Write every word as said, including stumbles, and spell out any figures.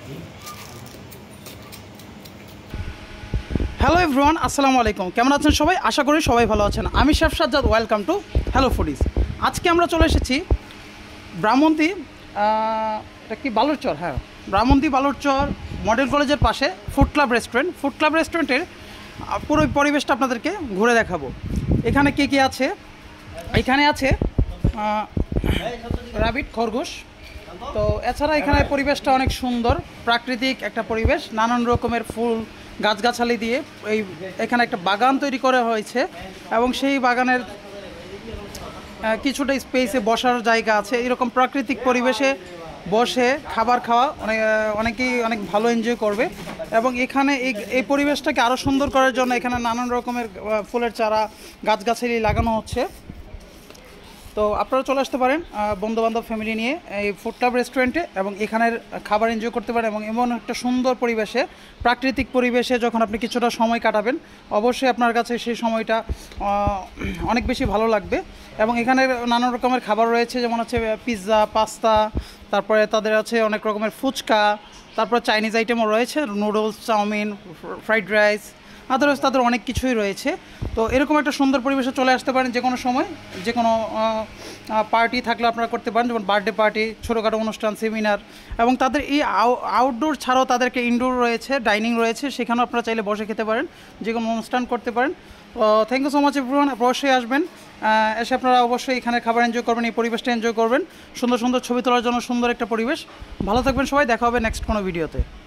Hello everyone, আসসালামু আলাইকুম। কেমন আছেন সবাই? আশা করি সবাই ভালো আছেন। আমি chef Sajjad, welcome to hello foodies. আজকে আমরা চলে এসেছি ব্রাহ্মণী, এটা কি বালুরচর, হ্যাঁ ব্রাহ্মণী বালুরচর মডেল কলেজের পাশে food club restaurant. Food club রেস্টুরেন্টের পুরো পরিবেশটা আপনাদেরকে ঘুরে দেখাবো। এখানে কে কী আছে? এখানে আছে রাবিট, খরগোশ। তো এছাড়া এখানে পরিবেশটা অনেক সুন্দর, প্রাকৃতিক একটা পরিবেশ, নানান রকমের ফুল গাছগাছালি দিয়ে এই এখানে একটা বাগান তৈরি করা হয়েছে এবং সেই বাগানের কিছুটা স্পেসে বসার জায়গা আছে। এরকম প্রাকৃতিক পরিবেশে বসে খাবার খাওয়া অনেক অনেকেই অনেক ভালো এনজয় করবে। এবং এখানে এই এই পরিবেশটাকে আরও সুন্দর করার জন্য এখানে নানান রকমের ফুলের চারা, গাছগাছালি লাগানো হচ্ছে। তো আপনারা চলে আসতে পারেন বন্ধুবান্ধব ফ্যামিলি নিয়ে এই ফুড ক্লাব রেস্টুরেন্টে এবং এখানের খাবার এনজয় করতে পারেন। এবং এমন একটা সুন্দর পরিবেশে, প্রাকৃতিক পরিবেশে যখন আপনি কিছুটা সময় কাটাবেন, অবশ্যই আপনার কাছে সেই সময়টা অনেক বেশি ভালো লাগবে। এবং এখানে নানান রকমের খাবার রয়েছে, যেমন হচ্ছে পিৎজা, পাস্তা, তারপরে তাদের আছে অনেক রকমের ফুচকা, তারপরে চাইনিজ আইটেমও রয়েছে, noodles, chowmein, fried rice, otherwise তাদের অনেক কিছুই রয়েছে। তো এরকম একটা সুন্দর পরিবেশে চলে আসতে পারেন যে কোনো সময়, যে কোনো পার্টি থাকলে আপনারা করতে পারেন, যেমন বার্থডে পার্টি, ছোটোখাটো অনুষ্ঠান, সেমিনার। এবং তাদের এই আউটডোর ছাড়াও তাদেরকে ইনডোর রয়েছে, ডাইনিং রয়েছে, সেখানেও আপনারা চাইলে বসে খেতে পারেন, যে কোনো অনুষ্ঠান করতে পারেন। Thank you so much everyone. অবশ্যই আসবেন, এসে আপনারা অবশ্যই এখানে খাবার এনজয় করবেন, এই পরিবেশটা এনজয় করবেন। সুন্দর সুন্দর ছবি তোলার জন্য সুন্দর একটা পরিবেশ। ভালো থাকবেন সবাই, দেখা হবে নেক্সট কোনো ভিডিওতে।